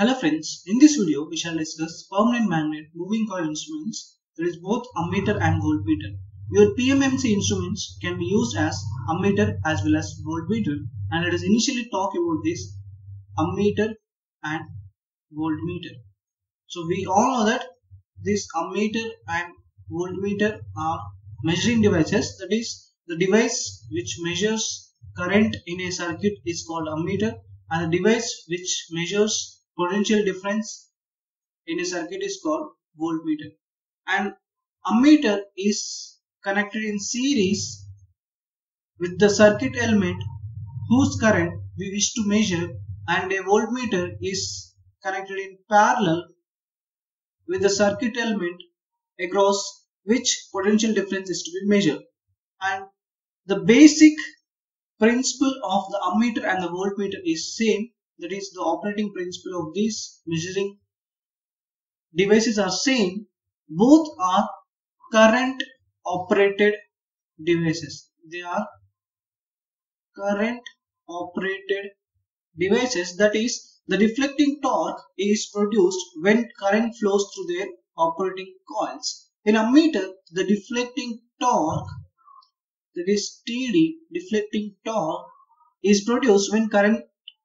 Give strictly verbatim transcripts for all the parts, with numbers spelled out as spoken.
Hello friends, in this video we shall discuss permanent magnet moving coil instruments, that is both ammeter and voltmeter. Your P M M C instruments can be used as ammeter as well as voltmeter, and let us initially talk about this ammeter and voltmeter. So we all know that this ammeter and voltmeter are measuring devices, that is the device which measures current in a circuit is called ammeter, and the device which measures potential difference in a circuit is called voltmeter. And ammeter is connected in series with the circuit element whose current we wish to measure, and a voltmeter is connected in parallel with the circuit element across which potential difference is to be measured. And the basic principle of the ammeter and the voltmeter is same, that is the operating principle of these measuring devices are same. Both are current operated devices. They are current operated devices, that is the deflecting torque is produced when current flows through their operating coils. In ammeter, the deflecting torque, that is T D, deflecting torque, is produced when current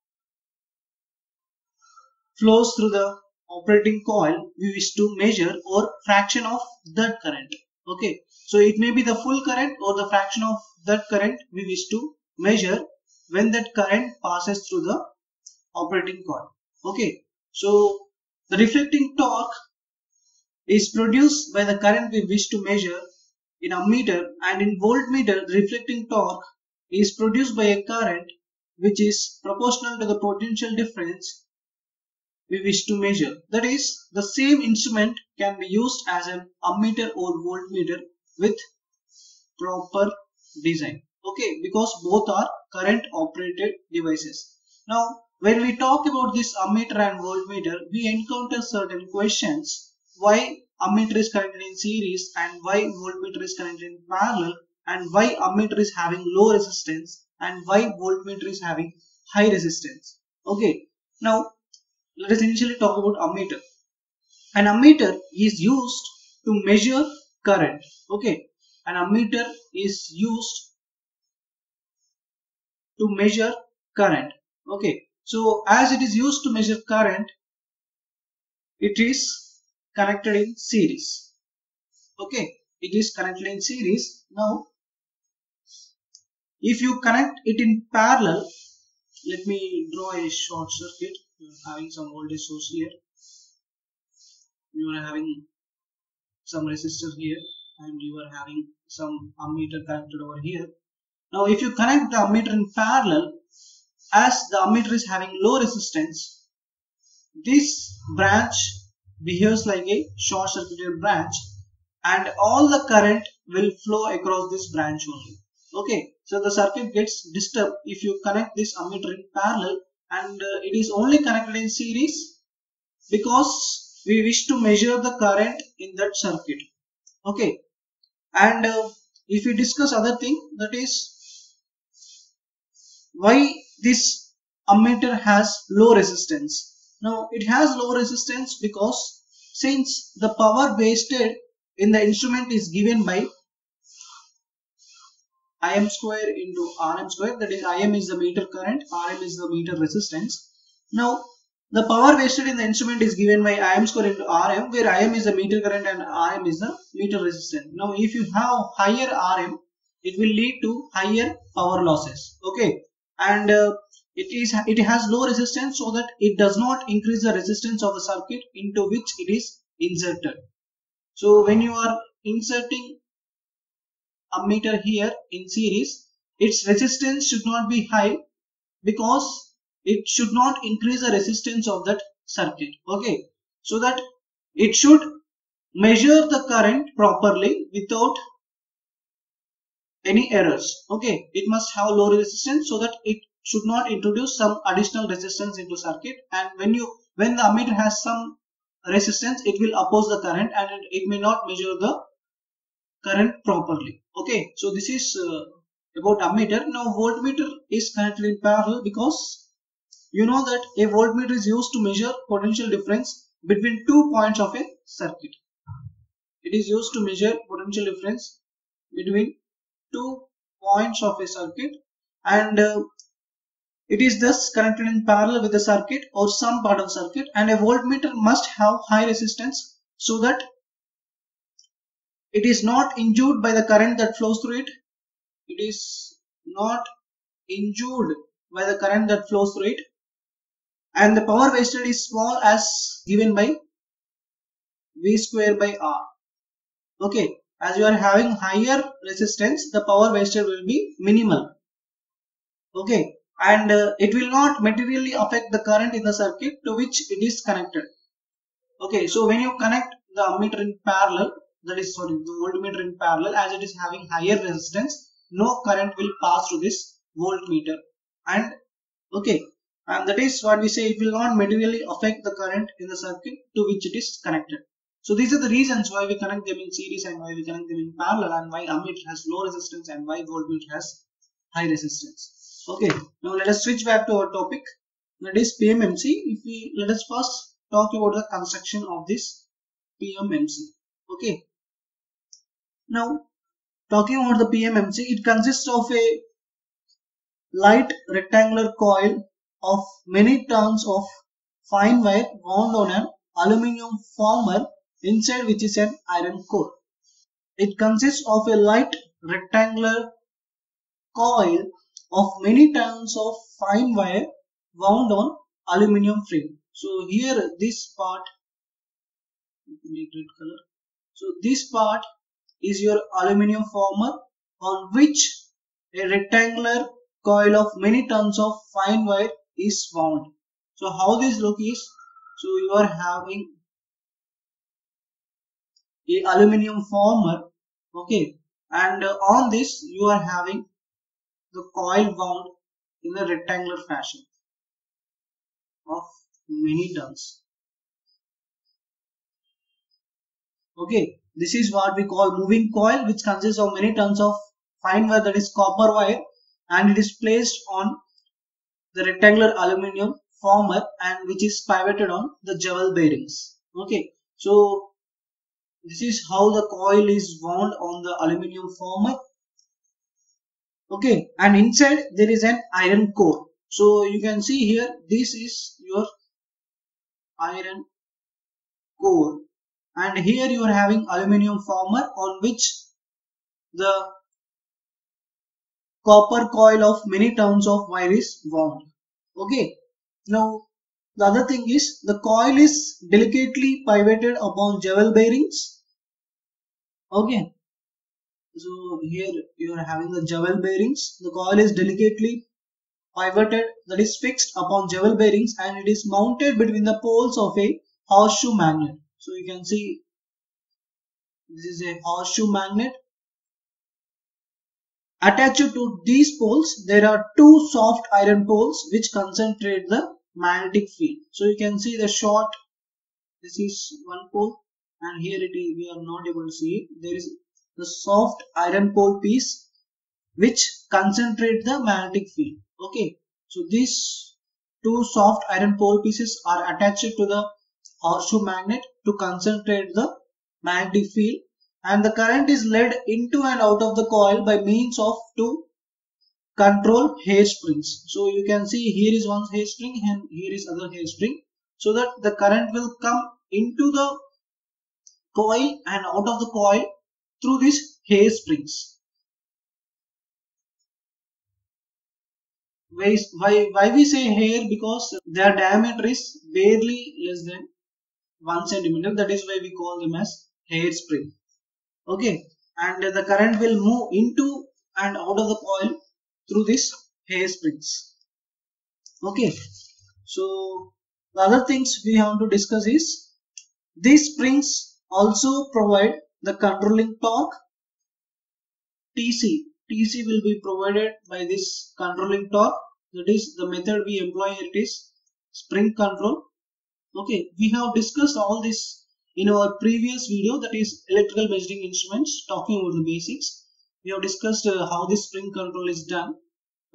flows through the operating coil we wish to measure, or fraction of that current. Okay, so it may be the full current or the fraction of that current we wish to measure when that current passes through the operating coil. Okay, so the reflecting torque is produced by the current we wish to measure in ammeter, and in voltmeter the reflecting torque is produced by a current which is proportional to the potential difference we wish to measure. That is, the same instrument can be used as an ammeter or voltmeter with proper design. Okay, because both are current operated devices. Now, when we talk about this ammeter and voltmeter, we encounter certain questions: why ammeter is connected in series, and why voltmeter is connected in parallel, and why ammeter is having low resistance, and why voltmeter is having high resistance. Okay, now let us initially talk about ammeter. An ammeter is used to measure current. Okay, an ammeter is used to measure current. Okay, so as it is used to measure current, it is connected in series. Okay, it is connected in series. Now, if you connect it in parallel, let me draw a short circuit. You are having some voltage source here, you are having some resistor here, and you are having some ammeter connected over here. Now if you connect the ammeter in parallel, as the ammeter is having low resistance, this branch behaves like a short circuited branch, and all the current will flow across this branch only. Okay, so the circuit gets disturbed if you connect this ammeter in parallel, and uh, it is only connected in series because we wish to measure the current in that circuit. Okay, and uh, if we discuss other thing, that is why this ammeter has low resistance. Now it has low resistance because since the power wasted in the instrument is given by I M square into R M square, that is I M is the meter current, R M is the meter resistance. Now the power wasted in the instrument is given by I M square into R M, where I M is the meter current and R M is the meter resistance. Now if you have higher R M, it will lead to higher power losses. Okay, and uh, it is it has low resistance so that it does not increase the resistance of the circuit into which it is inserted. So when you are inserting ammeter here in series, its resistance should not be high because it should not increase the resistance of that circuit. Okay, so that it should measure the current properly without any errors. Okay, it must have low resistance so that it should not introduce some additional resistance into circuit, and when you when the ammeter has some resistance, it will oppose the current and it, it may not measure the current properly. Okay, so this is uh, about ammeter. Now voltmeter is connected in parallel because You know that a voltmeter is used to measure potential difference between two points of a circuit. It is used to measure potential difference between two points of a circuit, and uh, it is thus connected in parallel with the circuit or some part of circuit, and a voltmeter must have high resistance so that it is not injured by the current that flows through it. It is not injured by the current that flows through it, and the power wasted is small as given by V square by R. Okay, as you are having higher resistance, the power wasted will be minimal. Okay, and uh, it will not materially affect the current in the circuit to which it is connected. Okay, so when you connect the ammeter in parallel, that is sorry, the voltmeter in parallel, as it is having higher resistance, no current will pass through this voltmeter, and okay, and that is what we say, it will not materially affect the current in the circuit to which it is connected. So these are the reasons why we connect them in series and why we connect them in parallel, and why ammeter has low resistance and why voltmeter has high resistance. Okay, now let us switch back to our topic, that is P M M C. If we let us first talk about the construction of this P M M C. Okay, now talking about the P M M C, it consists of a light rectangular coil of many turns of fine wire wound on an aluminium former inside which is an iron core. It consists of a light rectangular coil of many turns of fine wire wound on aluminium frame. So here this part, make red color. So this part is your aluminium former on which a rectangular coil of many turns of fine wire is wound. So how this look is, so you are having a aluminium former, okay, and uh, on this you are having the coil wound in a rectangular fashion of many turns. Okay, this is what we call moving coil, which consists of many turns of fine wire, that is copper wire, and it is placed on the rectangular aluminium former and which is pivoted on the jewel bearings. Okay, so this is how the coil is wound on the aluminium former. Okay, and inside there is an iron core. So you can see here, this is your iron core, and here you are having aluminium former on which the copper coil of many turns of wire is wound. Okay, now the other thing is the coil is delicately pivoted upon jewel bearings. Okay, so here you are having the jewel bearings. The coil is delicately pivoted, that is fixed upon jewel bearings, and it is mounted between the poles of a horseshoe magnet. So you can see this is a horseshoe magnet. Attached to these poles there are two soft iron poles which concentrate the magnetic field. So you can see the short, this is one pole, and here it is, we are not able to see it. There is the soft iron pole piece which concentrate the magnetic field. Okay, so these two soft iron pole pieces are attached to the horseshoe magnet to concentrate the magnetic field, and the current is led into and out of the coil by means of two control hairsprings. So you can see here is one hairspring and here is other hairspring, so that the current will come into the coil and out of the coil through these hairsprings. Why, why, why we say hair? Because their diameter is barely less than one centimeter. That is why we call them as hairspring. Okay, and the current will move into and out of the coil through these hairsprings. Okay, so the other things we have to discuss is these springs also provide the controlling torque. T C. T C will be provided by this controlling torque. That is the method we employ here, it is spring control. Okay, we have discussed all this in our previous video, that is electrical measuring instruments, talking about the basics. We have discussed uh, how this spring control is done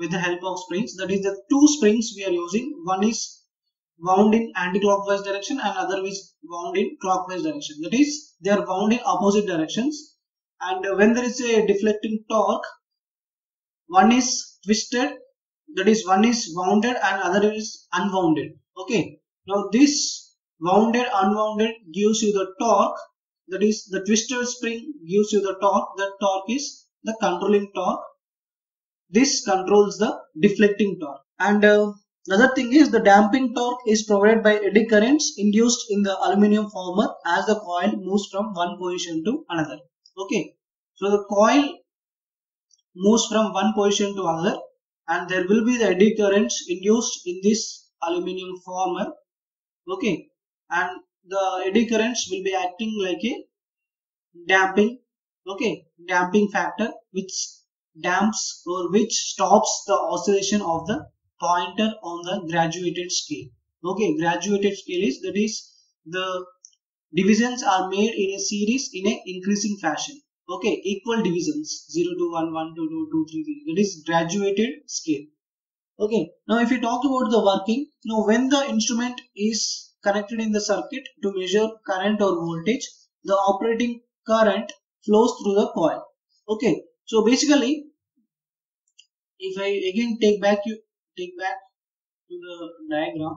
with the help of springs. That is the two springs we are using. One is wound in anti-clockwise direction and other is wound in clockwise direction. That is, they are wound in opposite directions. And when there is a deflecting torque, one is twisted, that is one is wounded and other is unwounded. Okay. Now this wounded unwounded gives you the torque, that is the twisted spring gives you the torque. That torque is the controlling torque. This controls the deflecting torque. And uh, another thing is the damping torque is provided by eddy currents induced in the aluminum former as the coil moves from one position to another. Okay. So the coil moves from one position to another and there will be the eddy currents induced in this aluminum former. Okay. And the eddy currents will be acting like a damping, okay, damping factor which damps or which stops the oscillation of the pointer on the graduated scale. Okay, graduated scale is, that is, the divisions are made in a series in a increasing fashion. Okay, equal divisions zero to one, one to two, two, three, three. That is graduated scale. Okay, now if you talk about the working, now when the instrument is connected in the circuit to measure current or voltage, the operating current flows through the coil. Okay, so basically, if I again take back you take back to the diagram.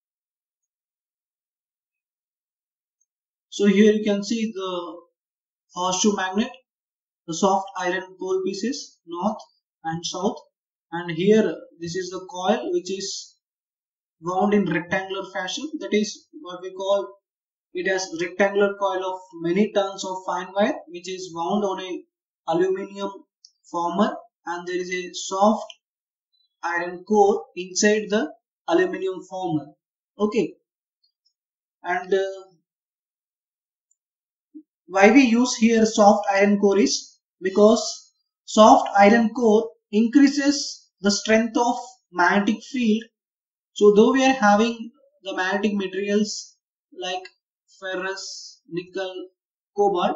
So here you can see the horseshoe magnet, the soft iron core pieces north and south, and here this is the coil which is wound in rectangular fashion. That is what we call it as rectangular coil of many turns of fine wire which is wound on a aluminium former, and there is a soft iron core inside the aluminium former. Okay, and uh, why we use here soft iron core is because soft iron core increases the strength of magnetic field. So though we are having the magnetic materials like ferrous, nickel, cobalt,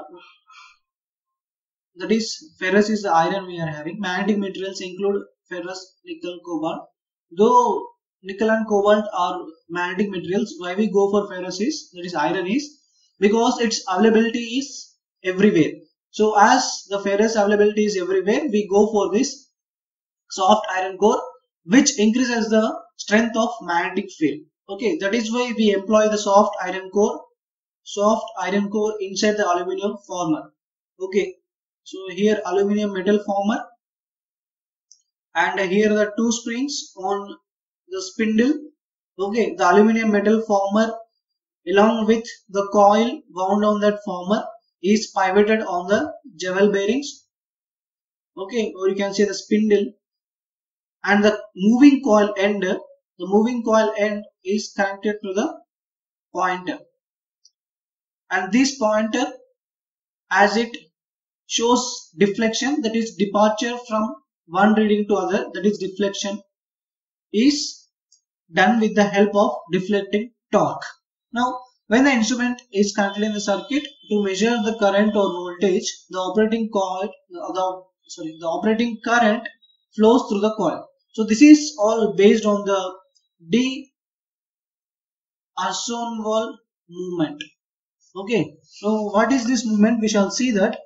that is ferrous is the iron we are having. Magnetic materials include ferrous, nickel, cobalt. Though nickel and cobalt are magnetic materials, why we go for ferrous is, that is iron is, because its availability is everywhere. So as the ferrous availability is everywhere, we go for this soft iron core which increases the strength of magnetic field. Okay, that is why we employ the soft iron core, soft iron core inside the aluminium former. Okay, so here aluminium metal former, and here the two springs on the spindle. Okay, the aluminium metal former along with the coil wound on that former is pivoted on the jewel bearings. Okay, or you can say the spindle, and the moving coil end, the moving coil end is connected to the pointer, and this pointer, as it shows deflection, that is departure from one reading to other, that is deflection, is done with the help of deflecting torque. Now when the instrument is connected in the circuit to measure the current or voltage, the operating coil the sorry the operating current flows through the coil. So this is all based on the de Arsonval movement. Okay, so what is this movement? We shall see that.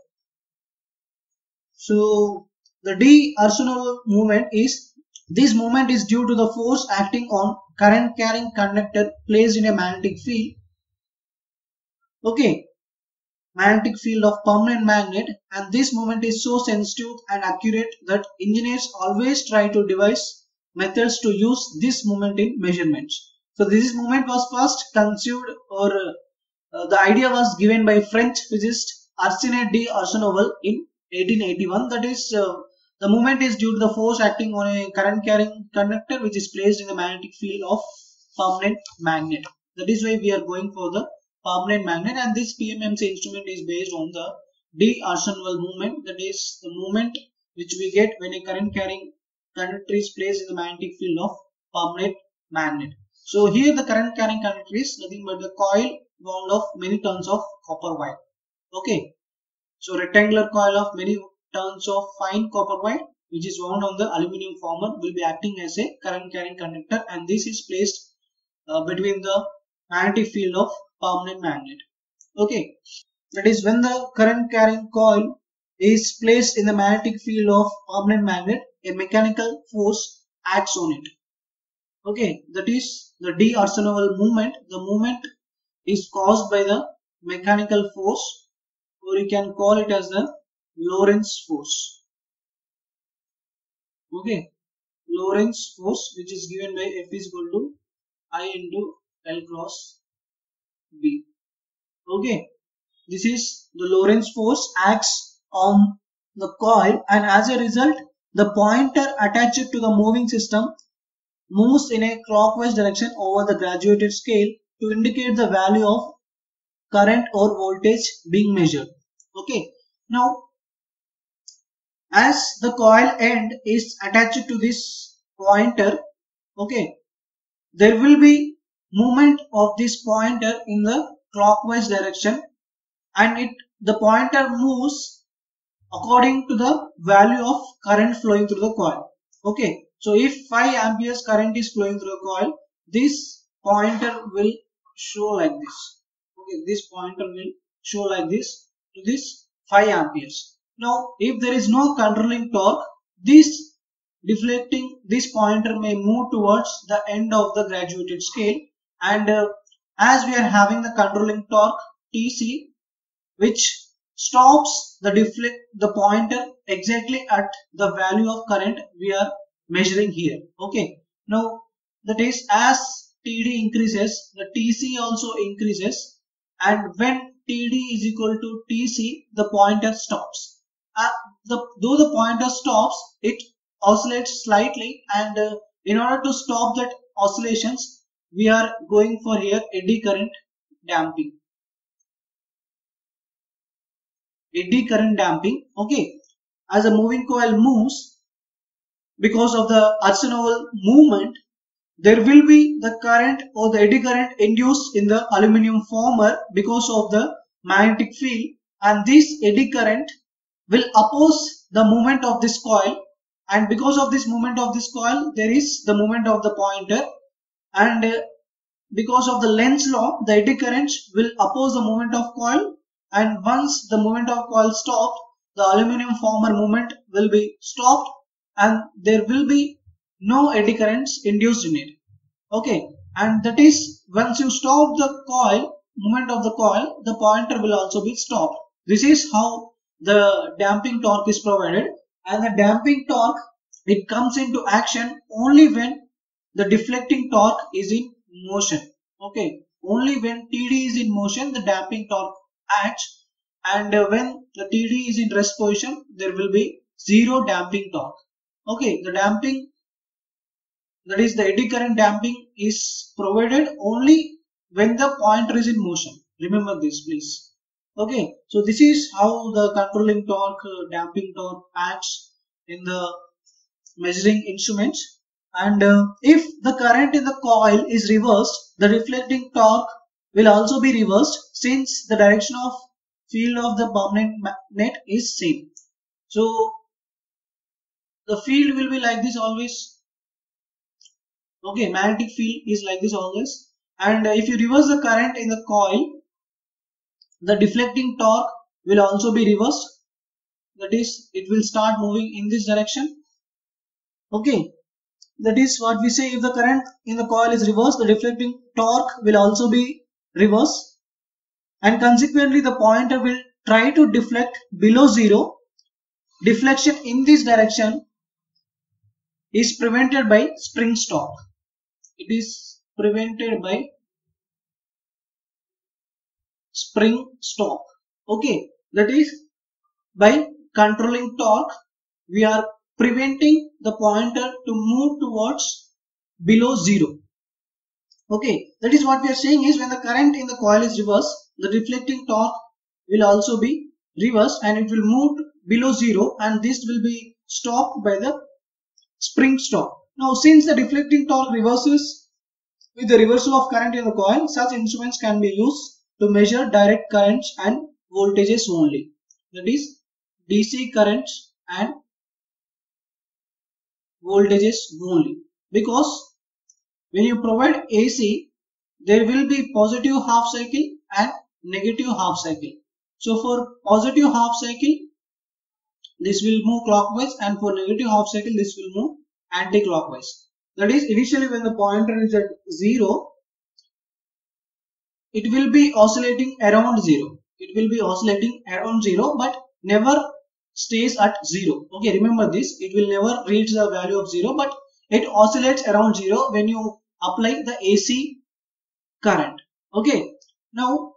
So the de Arsonval movement is, this movement is due to the force acting on current carrying conductor placed in a magnetic field. Okay, magnetic field of permanent magnet, and this movement is so sensitive and accurate that engineers always try to devise methods to use this movement in measurements. So this movement was first conceived, or uh, the idea was given by French physicist Arsène de Arsonval in eighteen eighty-one. That is, uh, the movement is due to the force acting on a current carrying conductor which is placed in the magnetic field of permanent magnet. That is why we are going for the permanent magnet, and this P M M C instrument is based on the de Arsonval movement, that is the movement which we get when a current carrying conductor is placed in the magnetic field of permanent magnet. So here the current carrying conductor is nothing but the coil wound of many turns of copper wire. Okay, so rectangular coil of many turns of fine copper wire, which is wound on the aluminum former will be acting as a current carrying conductor, and this is placed uh, between the magnetic field of permanent magnet. Okay, that is when the current carrying coil is placed in the magnetic field of permanent magnet, a mechanical force acts on it. Okay, that is the de Arsenault movement. The movement is caused by the mechanical force, or you can call it as the Lorentz force. Okay, Lorentz force, which is given by F is equal to I into L cross B. Okay, this is the Lorentz force acts on the coil, and as a result the pointer attached to the moving system moves in a clockwise direction over the graduated scale to indicate the value of current or voltage being measured. Okay, now as the coil end is attached to this pointer, okay, there will be movement of this pointer in the clockwise direction, and it the pointer moves according to the value of current flowing through the coil. Okay, so if five amperes current is flowing through the coil, this pointer will show like this. Okay, this pointer will show like this to this five amperes. Now if there is no controlling torque, this deflecting this pointer may move towards the end of the graduated scale, and uh, as we are having the controlling torque T C, which stops the deflect the pointer exactly at the value of current we are measuring here. Okay, now that is as T D increases, the T C also increases, and when T D is equal to T C, the pointer stops. Uh, the, though the pointer stops, it oscillates slightly, and uh, in order to stop that oscillations, we are going for here eddy current damping. Eddy current damping. Okay, as a moving coil moves, because of the Arsenault movement, there will be the current or the eddy current induced in the aluminum former because of the magnetic field, and this eddy current will oppose the movement of this coil, and because of this movement of this coil there is the movement of the pointer, and uh, because of the Lenz law the eddy current will oppose the movement of coil, and once the movement of coil stops, the aluminum former movement will be stopped and there will be no eddy currents induced in it. Okay, and that is once you stop the coil movement of the coil, the pointer will also be stopped. This is how the damping torque is provided, and the damping torque, it comes into action only when the deflecting torque is in motion. Okay, only when T D is in motion the damping torque acts, and uh, when the T D is in rest position there will be zero damping torque. Okay, the damping, that is the eddy current damping, is provided only when the pointer is in motion. Remember this please. Okay, so this is how the controlling torque, uh, damping torque acts in the measuring instruments. And uh, if the current in the coil is reversed, the deflecting torque will also be reversed, since the direction of field of the permanent magnet is same. So the field will be like this always. Okay, magnetic field is like this always, and uh, if you reverse the current in the coil, the deflecting torque will also be reversed, that is it will start moving in this direction. Okay, that is what we say, if the current in the coil is reversed, the deflecting torque will also be reversed, and consequently the pointer will try to deflect below zero. Deflection in this direction is prevented by spring stop. It is prevented by spring stop. Okay, that is by controlling torque we are preventing the pointer to move towards below zero. Okay, that is what we are saying is, when the current in the coil is reversed, the deflecting torque will also be reversed and it will move below zero, and this will be stopped by the spring stop. Now since the deflecting torque reverses with the reversal of current in the coil, such instruments can be used to measure direct currents and voltages only, that is D C currents and voltages only, because when you provide A C, there will be positive half cycle and negative half cycle. So for positive half cycle, this will move clockwise, and for negative half cycle, this will move anti-clockwise. That is, initially when the pointer is at zero, it will be oscillating around zero. It will be oscillating around zero, but never stays at zero. Okay, remember this. It will never reach the value of zero, but it oscillates around zero when you apply the A C current. Okay, now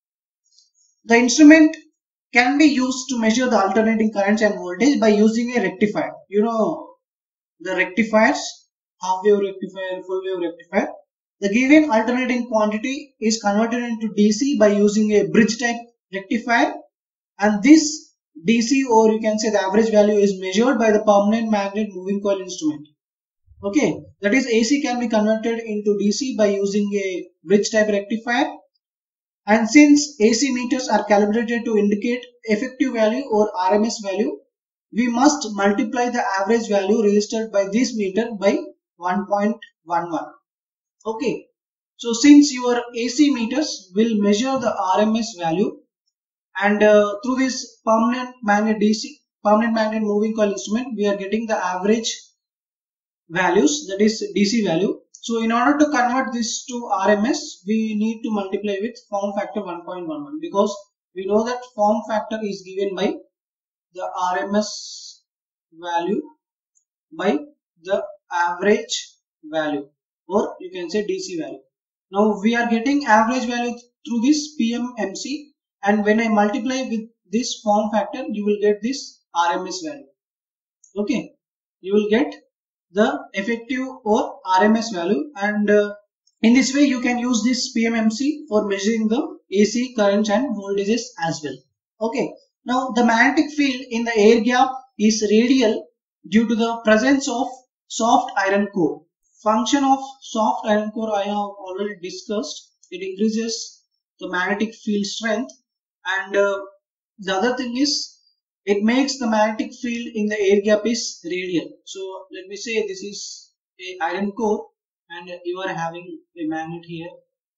the instrument can be used to measure the alternating currents and voltage by using a rectifier. You know the rectifiers, half wave rectifier, full wave rectifier. The given alternating quantity is converted into D C by using a bridge type rectifier, and this D C, or you can say the average value, is measured by the permanent magnet moving coil instrument. Okay, that is, A C can be converted into D C by using a bridge type rectifier, and since A C meters are calibrated to indicate effective value or R M S value, we must multiply the average value registered by this meter by one point one one. Okay, so since your A C meters will measure the R M S value, and uh, through this permanent magnet D C, permanent magnet moving coil instrument, we are getting the average values, that is D C value. So in order to convert this to R M S, we need to multiply with form factor one point one one, because we know that form factor is given by the R M S value by the average value, or you can say D C value. Now we are getting average value through this P M M C, and when I multiply with this form factor, you will get this R M S value. Okay, you will get the effective or R M S value, and uh, in this way you can use this P M M C for measuring the A C currents and voltages as well. Okay, now the magnetic field in the air gap is radial due to the presence of soft iron core. Function of soft iron core I have already discussed. It increases the magnetic field strength, and uh, the other thing is, it makes the magnetic field in the air gap is radial. So let me say this is a iron core, and you are having a magnet here.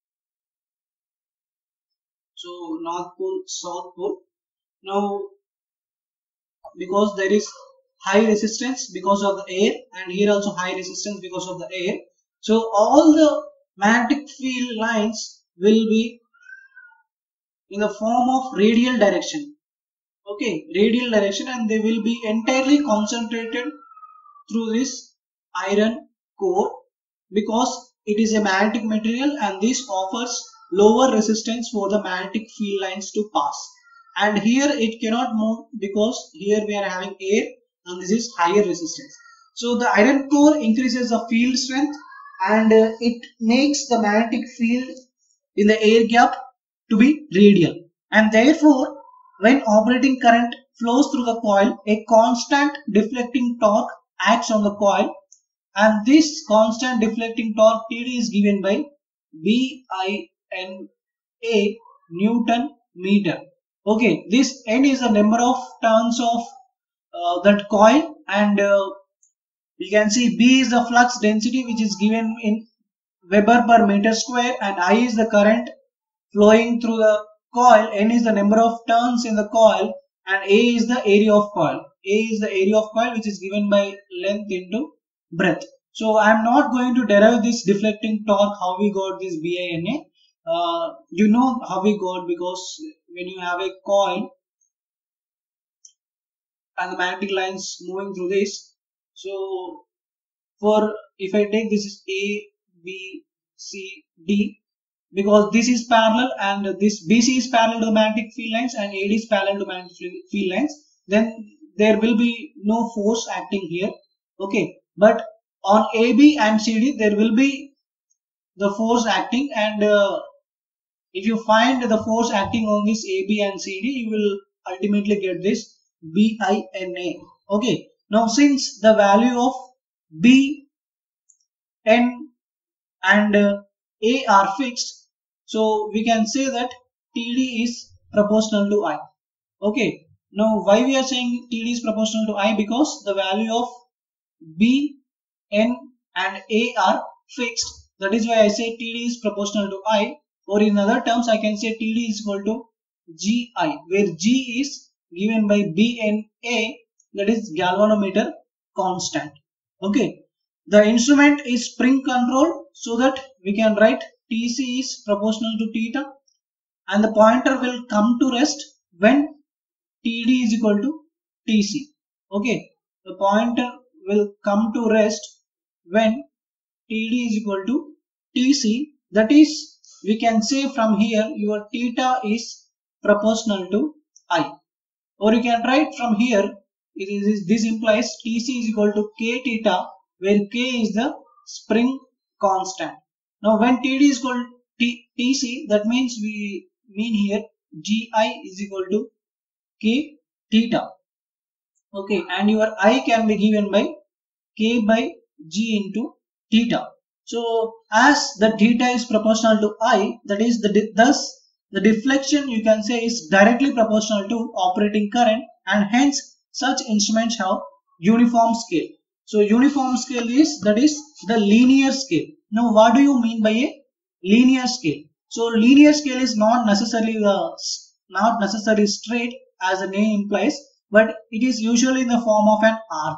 So north pole, south pole. Now because there is high resistance because of the air, and here also high resistance because of the air, so all the magnetic field lines will be in the form of radial direction. Okay, radial direction, and they will be entirely concentrated through this iron core, because it is a magnetic material, and this offers lower resistance for the magnetic field lines to pass. And here it cannot move because here we are having air, and this is higher resistance. So the iron core increases the field strength, and uh, it makes the magnetic field in the air gap to be radial, and therefore when operating current flows through the coil, a constant deflecting torque acts on the coil, and this constant deflecting torque T D is given by B I N A Newton meter. Okay, this N is the number of turns of uh, that coil, and uh, you can see B is the flux density, which is given in Weber per meter square, and I is the current flowing through the coil, N is the number of turns in the coil, and A is the area of coil. A is the area of coil, which is given by length into breadth. So I am not going to derive this deflecting torque, how we got this B I N A. Uh, you know how we got, because when you have a coil and the magnetic lines moving through this, so for if I take this is A, B, C, D, because this is parallel, and this B C is parallel to the magnetic field lines, and A D is parallel to magnetic field lines, then there will be no force acting here. Okay, but on A B and C D there will be the force acting, and uh, if you find the force acting on this A B and C D, you will ultimately get this B I N A. Okay, now since the value of B, N and uh, A are fixed, so we can say that T D is proportional to I. Okay, now why we are saying T D is proportional to I? Because the value of B, N and A are fixed. That is why I say T D is proportional to I, or in other terms I can say T D is equal to G I, where G is given by B N A, that is galvanometer constant. Okay, the instrument is spring controlled, so that we can write T C is proportional to theta, and the pointer will come to rest when T D is equal to T C. Okay, the pointer will come to rest when T D is equal to T C. That is, we can say from here your theta is proportional to I, or you can write from here, it is, this implies T C is equal to K theta, where K is the spring constant. Now when T D is equal to T C, that means we mean here G I is equal to K theta. Okay, and your I can be given by K by G into theta. So as the theta is proportional to I, that is the thus the deflection you can say is directly proportional to operating current, and hence such instruments have uniform scale. So uniform scale is, that is the linear scale. Now what do you mean by a linear scale? So linear scale is not necessarily the not necessarily straight as the name implies, but it is usually in the form of an arc.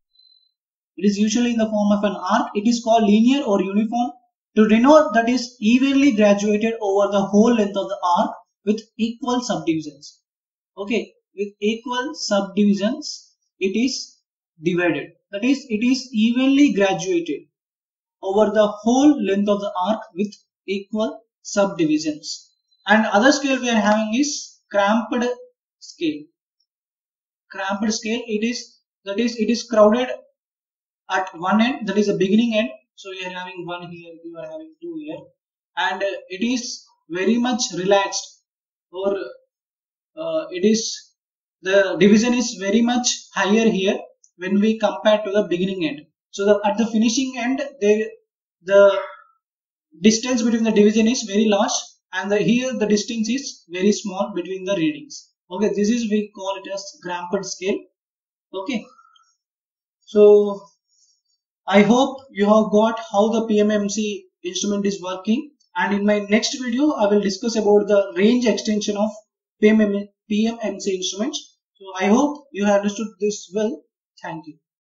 It is usually in the form of an arc. It is called linear or uniform to denote that is evenly graduated over the whole length of the arc with equal subdivisions. Okay, with equal subdivisions it is divided. That is, it is evenly graduated over the whole length of the arc with equal subdivisions. And other scale we are having is cramped scale. Cramped scale, it is, that is, it is crowded at one end, that is the beginning end. So you are having one here, you are having two here, and uh, it is very much relaxed, or uh, it is, the division is very much higher here when we compare to the beginning end. So the, at the finishing end, they, the distance between the division is very large, and the, here the distance is very small between the readings. Okay, this is, we call it as cramped scale. Okay, so I hope you have got how the P M M C instrument is working, and in my next video I will discuss about the range extension of P M M C instruments. So I hope you have understood this well. Thank you.